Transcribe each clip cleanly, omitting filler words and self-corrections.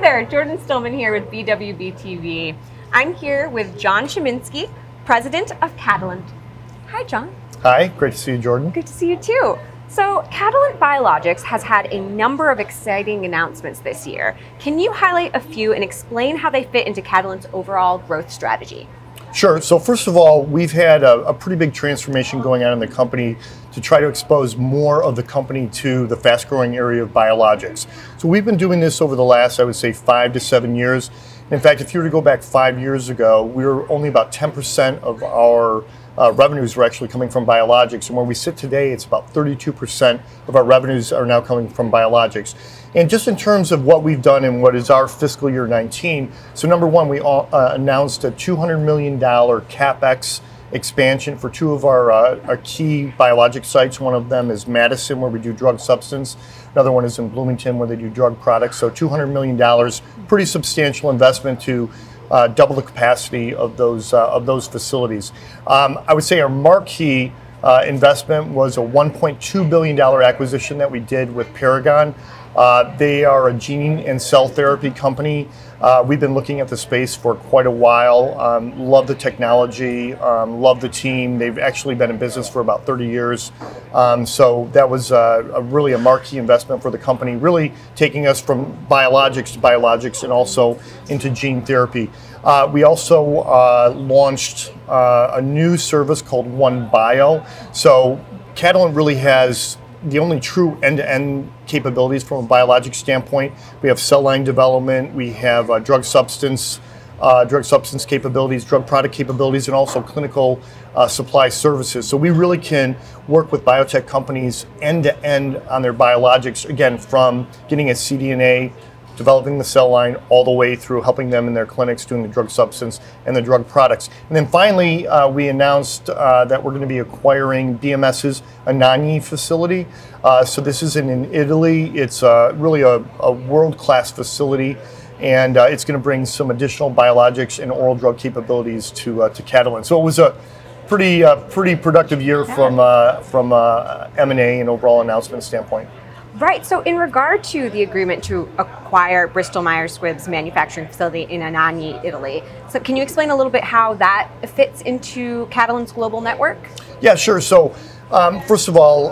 there, Jordan Stillman here with BWB TV. I'm here with John Chiminski, president of Catalent. Hi, John. Hi, great to see you, Jordan. Good to see you too. So, Catalent Biologics has had a number of exciting announcements this year. Can you highlight a few and explain how they fit into Catalent's overall growth strategy? Sure. So first of all, we've had a pretty big transformation going on in the company to try to expose more of the company to the fast-growing area of biologics. So we've been doing this over the last, I would say, 5 to 7 years. In fact, if you were to go back 5 years ago, we were only about 10% of our revenues were actually coming from biologics. And where we sit today, it's about 32% of our revenues are now coming from biologics. And just in terms of what we've done in what is our fiscal year 19, so number one, we announced a $200 million CapEx expansion for two of our key biologic sites. One of them is Madison, where we do drug substance. Another one is in Bloomington, where they do drug products. So $200 million, pretty substantial investment to double the capacity of those facilities. I would say our marquee investment was a $1.2 billion acquisition that we did with Paragon. They are a gene and cell therapy company. We've been looking at the space for quite a while. Love the technology, love the team. They've actually been in business for about 30 years. So that was really a marquee investment for the company, really taking us from biologics to biologics and also into gene therapy. We also launched a new service called One Bio. So Catalent really has the only true end-to-end capabilities from a biologic standpoint. We have cell line development, we have drug substance capabilities, drug product capabilities, and also clinical supply services. So we really can work with biotech companies end-to-end on their biologics, again, from getting a cDNA, developing the cell line, all the way through helping them in their clinics doing the drug substance and the drug products. And then finally, we announced that we're going to be acquiring BMS's Anagni facility. So this is in Italy. It's really a world-class facility, and it's going to bring some additional biologics and oral drug capabilities to Catalent. So it was a pretty productive year from M&A and overall announcement standpoint. Right, so in regard to the agreement to acquire Bristol-Myers Squibb's manufacturing facility in Anagni, Italy, so can you explain a little bit how that fits into Catalent's global network? Yeah, sure. So first of all,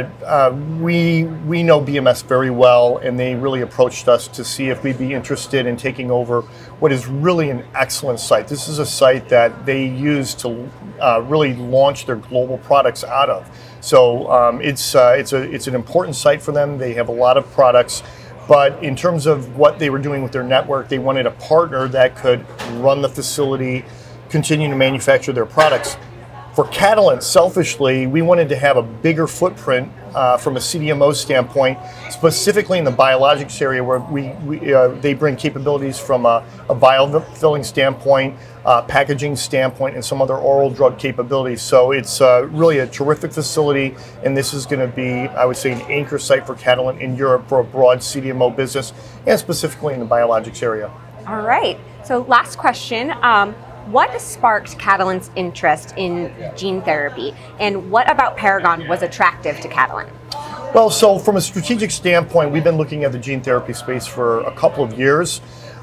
we know BMS very well, and they really approached us to see if we'd be interested in taking over what is really an excellent site. This is a site that they use to really launch their global products out of. So it's an important site for them. They have a lot of products, but in terms of what they were doing with their network, they wanted a partner that could run the facility, continue to manufacture their products. For Catalent, selfishly, we wanted to have a bigger footprint from a CDMO standpoint, specifically in the biologics area, where they bring capabilities from a vial filling standpoint, packaging standpoint, and some other oral drug capabilities. So it's really a terrific facility, and this is going to be, I would say, an anchor site for Catalent in Europe for a broad CDMO business, and specifically in the biologics area. All right. So last question. What sparked Catalent's interest in gene therapy, and what about Paragon was attractive to Catalent? Well, so from a strategic standpoint, we've been looking at the gene therapy space for a couple of years.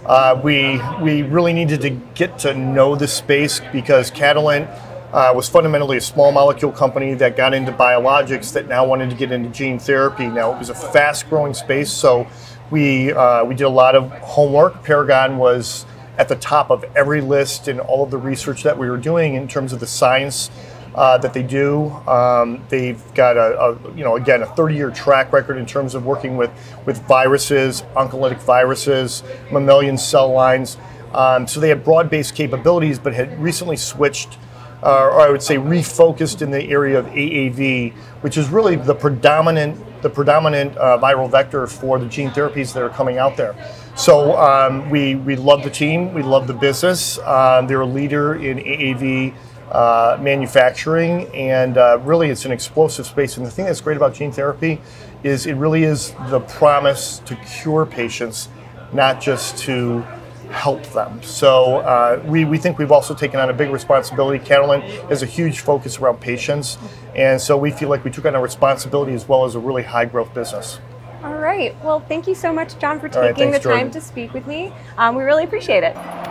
We really needed to get to know the space because Catalent was fundamentally a small molecule company that got into biologics that now wanted to get into gene therapy. Now, it was a fast-growing space, so we did a lot of homework. Paragon was at the top of every list in all of the research that we were doing in terms of the science that they do. They've got again, a 30-year track record in terms of working with viruses, oncolytic viruses, mammalian cell lines. So they had broad-based capabilities, but had recently switched, or I would say refocused in the area of AAV, which is really the predominant viral vector for the gene therapies that are coming out there. So we love the team, we love the business. They're a leader in AAV manufacturing, and really it's an explosive space. And the thing that's great about gene therapy is it really is the promise to cure patients, not just to help them. So we think we've also taken on a big responsibility. Catalent has a huge focus around patients, and so we feel like we took on a responsibility as well as a really high growth business. All right. Well, thank you so much, John, for All right, taking thanks, the time Jordan. to speak with me. We really appreciate it.